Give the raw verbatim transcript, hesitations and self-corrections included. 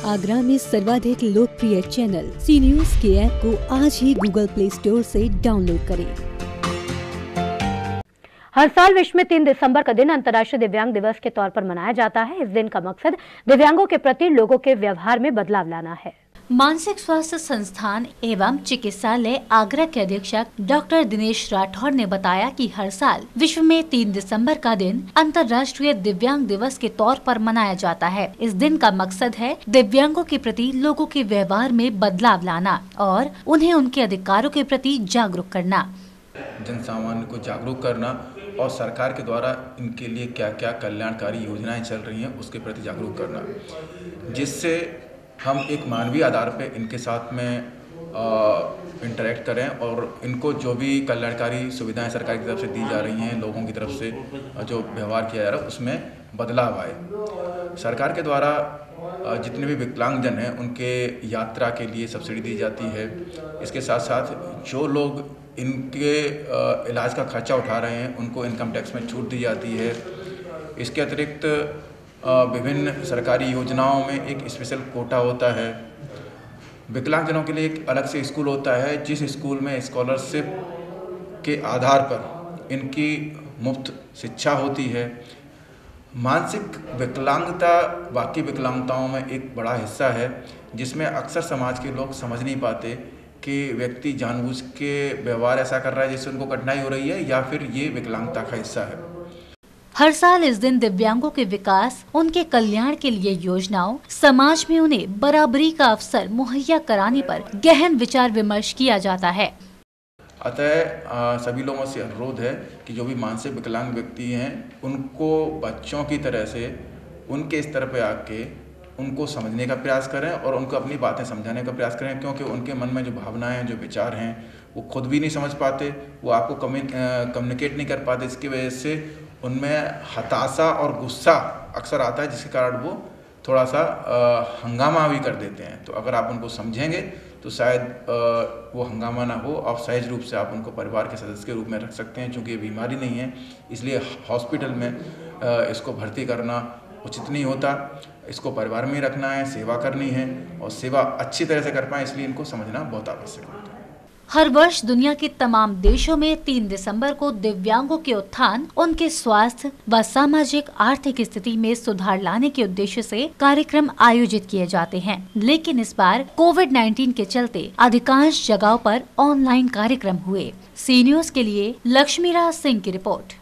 आगरा में सर्वाधिक लोकप्रिय चैनल सी न्यूज के ऐप को आज ही गूगल प्ले स्टोर से डाउनलोड करें। हर साल विश्व में तीन दिसंबर का दिन अंतर्राष्ट्रीय दिव्यांग दिवस के तौर पर मनाया जाता है। इस दिन का मकसद दिव्यांगों के प्रति लोगों के व्यवहार में बदलाव लाना है। मानसिक स्वास्थ्य संस्थान एवं चिकित्सालय आगरा के अधीक्षक डॉक्टर दिनेश राठौर ने बताया कि हर साल विश्व में तीन दिसंबर का दिन अंतर्राष्ट्रीय दिव्यांग दिवस के तौर पर मनाया जाता है। इस दिन का मकसद है दिव्यांगों के प्रति लोगों के व्यवहार में बदलाव लाना और उन्हें उनके अधिकारों के प्रति जागरूक करना। जन सामान्य को जागरूक करना और सरकार के द्वारा इनके लिए क्या क्या कल्याणकारी योजनाएं चल रही हैं उसके प्रति जागरूक करना, जिससे हम एक मानवीय आधार पे इनके साथ में इंटरेक्ट करें और इनको जो भी कल्याणकारी सुविधाएं सरकार की तरफ से दी जा रही हैं, लोगों की तरफ से जो व्यवहार किया जा रहा है उसमें बदलाव आए। सरकार के द्वारा जितने भी विकलांगजन हैं उनके यात्रा के लिए सब्सिडी दी जाती है। इसके साथ साथ जो लोग इनके इलाज का खर्चा उठा रहे हैं उनको इनकम टैक्स में छूट दी जाती है। इसके अतिरिक्त विभिन्न सरकारी योजनाओं में एक स्पेशल कोटा होता है। विकलांगजनों के लिए एक अलग से स्कूल होता है, जिस स्कूल में स्कॉलरशिप के आधार पर इनकी मुफ्त शिक्षा होती है। मानसिक विकलांगता बाकी विकलांगताओं में एक बड़ा हिस्सा है, जिसमें अक्सर समाज के लोग समझ नहीं पाते कि व्यक्ति जानबूझ के व्यवहार ऐसा कर रहा है जिससे उनको कठिनाई हो रही है या फिर ये विकलांगता का हिस्सा है। हर साल इस दिन दिव्यांगों के विकास, उनके कल्याण के लिए योजनाओं, समाज में उन्हें बराबरी का अवसर मुहैया कराने पर गहन विचार विमर्श किया जाता है। अतः सभी लोगों से अनुरोध है कि जो भी मानसिक विकलांग व्यक्ति हैं उनको बच्चों की तरह से उनके स्तर पर आके उनको समझने का प्रयास करें और उनको अपनी बातें समझाने का प्रयास करें, क्योंकि उनके मन में जो भावनाएं हैं, जो विचार हैं, वो खुद भी नहीं समझ पाते, वो आपको कम्युनिकेट नहीं कर पाते। इसकी वजह से उनमें हताशा और गुस्सा अक्सर आता है, जिसके कारण वो थोड़ा सा हंगामा भी कर देते हैं। तो अगर आप उनको समझेंगे तो शायद वो हंगामा ना हो और सहज रूप से आप उनको परिवार के सदस्य के रूप में रख सकते हैं। चूँकि ये बीमारी नहीं है, इसलिए हॉस्पिटल में इसको भर्ती करना उचित नहीं होता। इसको परिवार में ही रखना है, सेवा करनी है और सेवा अच्छी तरह से कर पाएँ, इसलिए इनको समझना बहुत आवश्यक होता है। हर वर्ष दुनिया के तमाम देशों में तीन दिसंबर को दिव्यांगों के उत्थान, उनके स्वास्थ्य व सामाजिक आर्थिक स्थिति में सुधार लाने के उद्देश्य से कार्यक्रम आयोजित किए जाते हैं। लेकिन इस बार कोविड नाइन्टीन के चलते अधिकांश जगहों पर ऑनलाइन कार्यक्रम हुए। सी न्यूज के लिए लक्ष्मीराज सिंह की रिपोर्ट।